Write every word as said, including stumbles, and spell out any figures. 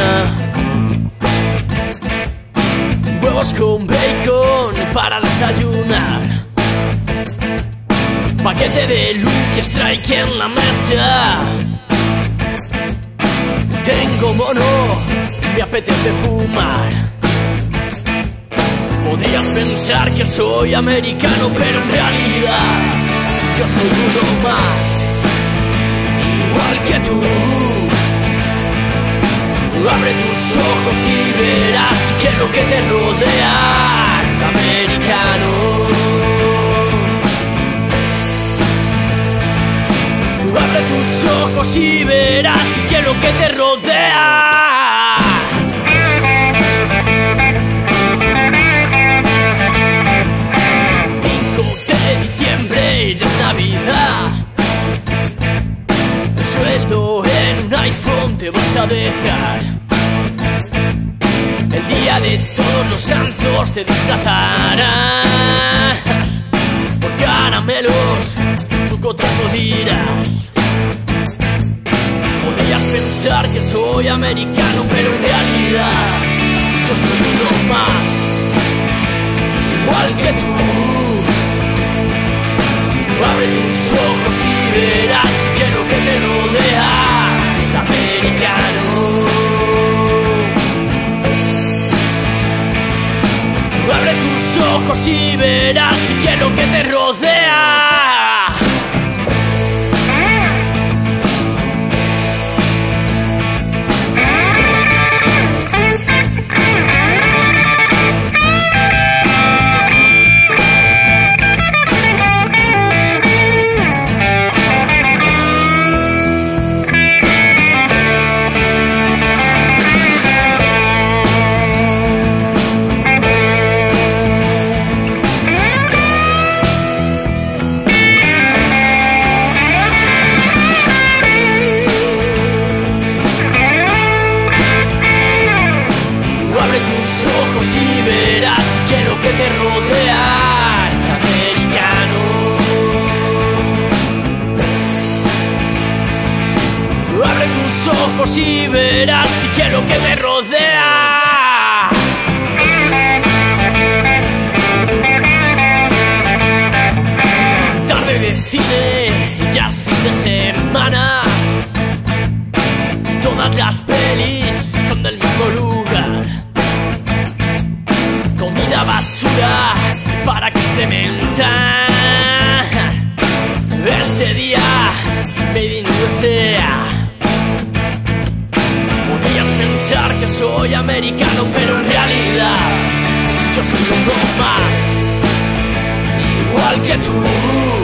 Huevos con bacon para desayunar, paquete de Lucky Strike en la mesa. Tengo mono, me apetece fumar. Podrías pensar que soy americano, pero en realidad yo soy uno más, igual que tú. Abre tus ojos y verás que lo que te rodea es americano. Abre tus ojos y verás que lo que te rodea. cinco de diciembre, ya es Navidad. El sueldo en un iPhone te vas a dejar. El día de todos los santos te disfrazarás por caramelos, tu contrato dirás. Podrías pensar que soy americano, pero en realidad yo soy uno más, igual que tú. Abre tus ojos y verás que lo que te rodea es americano. Abre tus ojos y verás que lo que te rodea. Y verás que lo que te rodea es americano. Abre tus ojos y verás que lo que te rodea. Tarde de cine, ya es fin de semana. Todas las pelis son del mismo lugar. Comida basura para complementar este día made in U S A. Podrías pensar que soy americano, pero en realidad yo soy uno más, igual que tú.